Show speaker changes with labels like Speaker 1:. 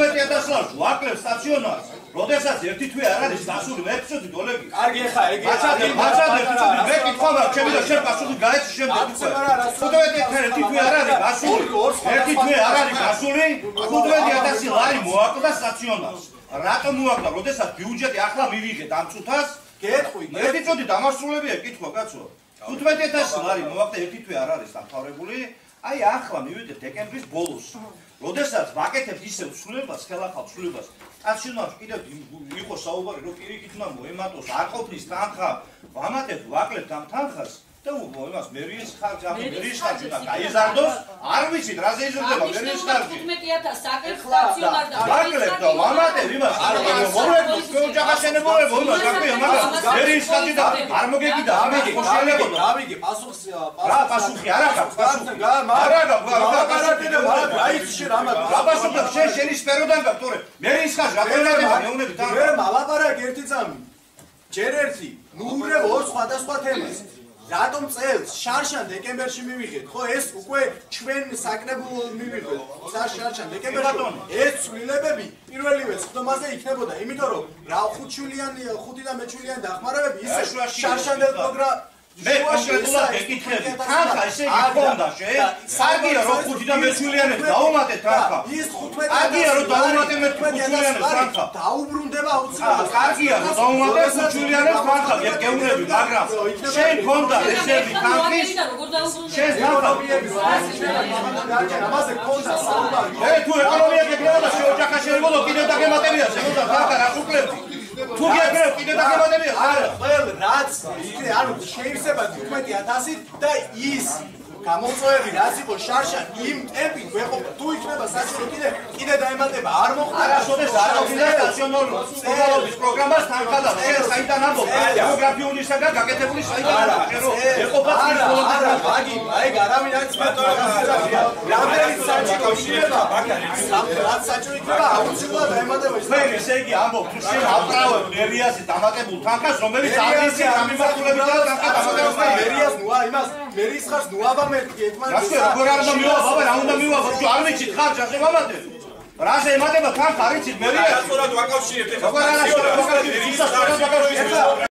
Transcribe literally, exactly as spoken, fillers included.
Speaker 1: ოცდაათი ათასი ლარს ვაკლებ სტაციონარს. როდესაც ერთი თვე არ არის გასული, მე ვწოდი გოლები.
Speaker 2: კარგი ხა, ეგ
Speaker 1: მაცადე, მაცადე, მე კითხვა მაქვს, ჩემი და შენ პასუხი გაეცი შემდეგ უკვე. ოცდაათი ერთი თვე არ არის გასული. ერთი თვე არ არის გასული, ოცდაათი ათასი ლარი მოაკლდა სტაციონარს. რატომ მოაკლდა? როდესაც ბიუჯეტი ახლა მივიღეთ ამ წუთას,
Speaker 2: გეტყვი.
Speaker 1: ერთი წუთი დამასრულებია კითხვა, კაცო. ოცდაათი ათასი ლარი მოაკლდა, ერთი თვე არ არის დამთავრებული. აი ახლა მივიდეთ დეკემბრის ბოლოს. როდესაც ვაკეთებთ ისევ ცვლილებას, ხელახალ ცვლილებას, სტაციონარში კიდევ იყო საუბარი, რომ პირიქით უნდა მოემატოს, არ ყოფნის თანხა, ვამატებთ, ვაკლებთ ამ თანხას და იმას მერიის ხარჯი, ამ მერიის ხარჯი და გაიზარდოს, არ ვიცით რა შეიძლება მერიის ხარჯი.
Speaker 3: თხუთმეტი ათასი საკეთებ სტაციონარ და
Speaker 1: ვაკლებთ და ვამატებ იმას, მოვლენს შეუჯახაშენებოლებო იმას, გაქვია, მაგრამ მერიის ხარჯი და არ მოგეკიდა, არ მოგეკოშელებოდა.
Speaker 2: დავიგე პასუხს
Speaker 1: რა პასუხი არა გაქვს, პასუხი არა გაქვს,
Speaker 2: აიც შენ ამათ
Speaker 1: რა პასუხი შენ შენი სფეროდან გაქვს, თორე მერიის ხარჯი რა პრობლემაა, მეუბნები თან.
Speaker 2: მე მალაპარაკე ერთი წამი. ჯერ ერთი, ნუ ურევ ორ სხვადასხვა თემას. რატომ წელს შარშან დეკემბერში მივიღეთ, ხო ეს უკვე ჩვენ საკრებულო მივიღეთ. შარშან დეკემბერში ეს ცვლილებები პირველივე სხდომაზე იქნებოდა, იმიტომ რომ რა ხუთშვილიანი, ხუთი და მეჩვილიანი დახმარებები ისე შარშან პროგრამა მე კონკრეტულად გეკითხები, თანხა ესე იგი გქონდა შე? სარგია რომ ხუთი და მეჩვილიანებს დაუმატეთ თანხა. ის თხუთმეტი
Speaker 1: სარგია რომ დაუმატეთ მეჩვილიანებს თანხა.
Speaker 2: დაუბრუნდება აუცილებლად.
Speaker 1: სარგია რომ დაუმატეთ მეჩვილიანებს თანხა, გეუბნები, მაგრამ შენ გქონდა რეზერვი თანხის. შენ
Speaker 2: ეკონომიები ამაზე გქონდა საუბარი.
Speaker 1: მე თუ ეკონომია გეკლებოდა შეოჯახაშენებოდა კიდევ დაგემატებია, შემოდა თანხა რა უკლები. თუ გეკრებ კიდევ დაგემატებია.
Speaker 2: არა, ყველ რაც იქნე, ანუ შეიძლება თხუთმეტი ათასი და ის გამოწვევები რაც იყო შარშან იმ ტემპით ვეყოფ თუ იქნება საჭირო კიდე კიდე დაემატება არ მოხდა
Speaker 1: არასოდეს არ მოხდა სტაციონარული სკოლების პროგრამას თანხა და შენ საიდან ამბობ დემოგრაფიულისაგან გაკეთებული საიდან ამბობ ეყოფა
Speaker 2: არა მაგი აი არავინ არის რამდენი საჭირო იქნება რაც საჭირო იქნება აუცილებლად დაემატება ის
Speaker 1: მე ესე იგი ამბობ თუ შენ ავტრავებ მერიაზე დამატებულ თანხას რომელიც აღიზი გამიმართულებით და თანხა დამატება
Speaker 2: მერიას ნუ იმას მერის ხარს ნუ აბა
Speaker 1: რასე როგორ არ უნდა მივაბა რა უნდა მივაბა თუ არ ვიცით ხარჯი ასე ვამატებ რაზე ემატება თანხა არ იცით მე რა სწორად ვაკავშირებთ ეხლა როგორ არა სწორად ვაკავშირებთ